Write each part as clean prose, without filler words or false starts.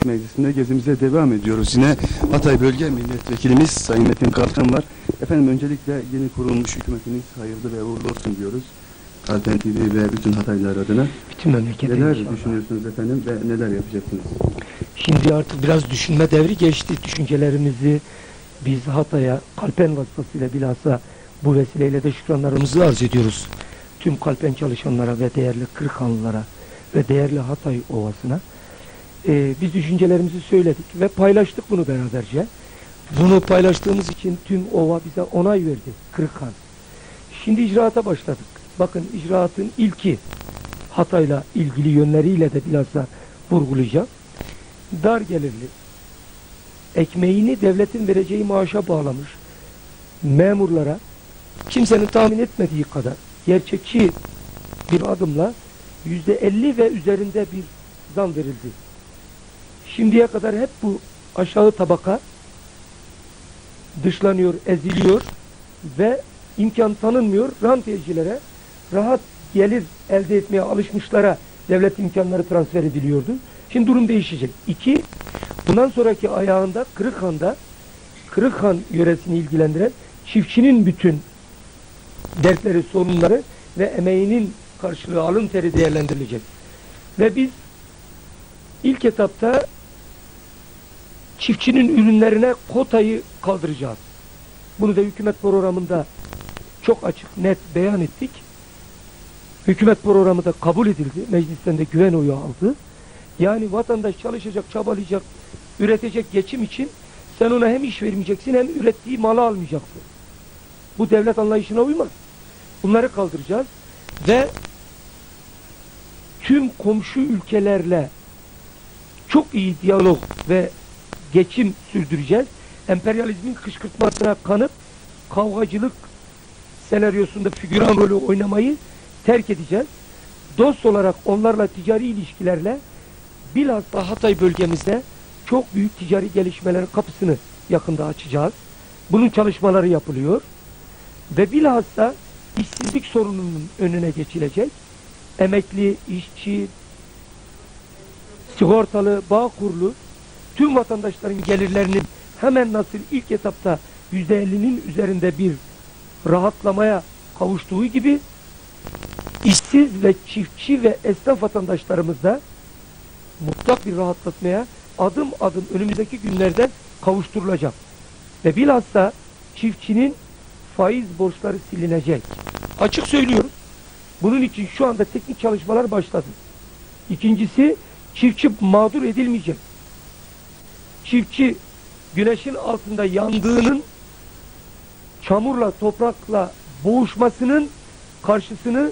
Meclisi'nde gezimize devam ediyoruz. Yine Hatay Bölge Milletvekilimiz Sayın Metin Kalkan var. Efendim öncelikle yeni kurulmuş hükümetiniz hayırlı ve uğurlu olsun diyoruz. Kalkan TV ve bütün Hataylılar adına. Bütün memlekete neler inşallah düşünüyorsunuz efendim ve neler yapacaksınız? Şimdi artık biraz düşünme devri geçti. Düşüncelerimizi biz Hatay'a Kalpen vasıtasıyla bilhassa bu vesileyle de şükranlarımızı arz ediyoruz. Tüm Kalpen çalışanlara ve değerli Kırıkhanlılara ve değerli Hatay Ovası'na. Biz düşüncelerimizi söyledik ve paylaştık bunu beraberce. Bunu paylaştığımız için tüm ova bize onay verdi, Kırıkhan. Şimdi icraata başladık. Bakın icraatın ilki Hatay'la ilgili yönleriyle de bilhassa vurgulayacağım. Dar gelirli, ekmeğini devletin vereceği maaşa bağlamış memurlara kimsenin tahmin etmediği kadar gerçekçi bir adımla %50 ve üzerinde bir zam verildi. Şimdiye kadar hep bu aşağı tabaka dışlanıyor, eziliyor ve imkan tanınmıyor. Rantiyecilere, rahat gelir elde etmeye alışmışlara devlet imkanları transfer ediliyordu. Şimdi durum değişecek. İki, bundan sonraki ayağında Kırıkhan'da, Kırıkhan yöresini ilgilendiren çiftçinin bütün dertleri, sorunları ve emeğinin karşılığı alın teri değerlendirilecek. Ve biz ilk etapta çiftçinin ürünlerine kotayı kaldıracağız. Bunu da hükümet programında çok açık, net beyan ettik. Hükümet programı da kabul edildi. Meclisten de güven oyu aldı. Yani vatandaş çalışacak, çabalayacak, üretecek geçim için sen ona hem iş vermeyeceksin hem ürettiği malı almayacaksın. Bu devlet anlayışına uymaz. Bunları kaldıracağız ve tüm komşu ülkelerle çok iyi diyalog ve geçim sürdüreceğiz. Emperyalizmin kışkırtmasına kanıp kavgacılık senaryosunda figüran rolü oynamayı terk edeceğiz. Dost olarak onlarla ticari ilişkilerle bilhassa Hatay bölgemizde çok büyük ticari gelişmelerin kapısını yakında açacağız. Bunun çalışmaları yapılıyor. Ve bilhassa işsizlik sorununun önüne geçilecek. Emekli, işçi, sigortalı, bağkurlu tüm vatandaşların gelirlerinin hemen nasıl ilk etapta %50'nin üzerinde bir rahatlamaya kavuştuğu gibi işsiz ve çiftçi ve esnaf vatandaşlarımız da mutlak bir rahatlatmaya adım adım önümüzdeki günlerde kavuşturulacak. Ve bilhassa çiftçinin faiz borçları silinecek. Açık söylüyoruz. Bunun için şu anda teknik çalışmalar başladı. İkincisi, çiftçi mağdur edilmeyecek. Çiftçi güneşin altında yandığının çamurla, toprakla boğuşmasının karşılığını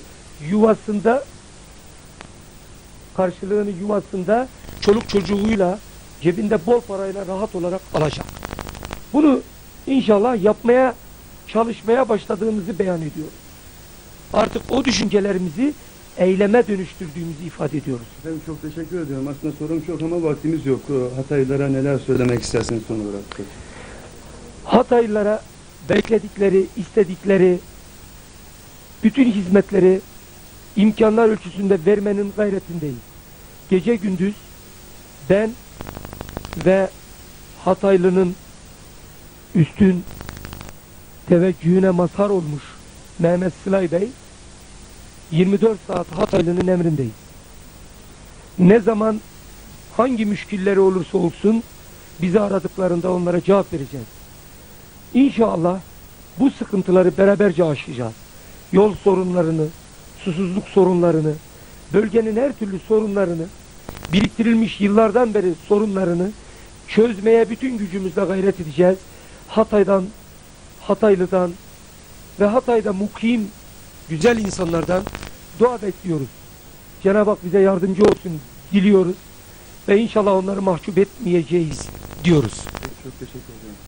yuvasında çoluk çocuğuyla cebinde bol parayla rahat olarak alacak. Bunu inşallah yapmaya çalışmaya başladığımızı beyan ediyoruz. Artık o düşüncelerimizi eyleme dönüştürdüğümüzü ifade ediyoruz. Efendim çok teşekkür ediyorum. Aslında sorum çok ama vaktimiz yok. Hataylılara neler söylemek istersiniz son olarak? Hataylılara bekledikleri, istedikleri bütün hizmetleri imkanlar ölçüsünde vermenin gayretindeyiz. Gece gündüz ben ve Hataylı'nın üstün teveccühüne mazhar olmuş Mehmet Sılay Bey 24 saat Hataylı'nın emrindeyiz. Ne zaman hangi müşkilleri olursa olsun bizi aradıklarında onlara cevap vereceğiz. İnşallah bu sıkıntıları beraberce aşacağız. Yol sorunlarını, susuzluk sorunlarını, bölgenin her türlü sorunlarını, biriktirilmiş yıllardan beri sorunlarını çözmeye bütün gücümüzle gayret edeceğiz. Hatay'dan, Hataylı'dan ve Hatay'da mukim güzel insanlardan dua bekliyoruz. Cenab-ı Hak bize yardımcı olsun diliyoruz ve inşallah onları mahcup etmeyeceğiz diyoruz. Çok teşekkür ederim.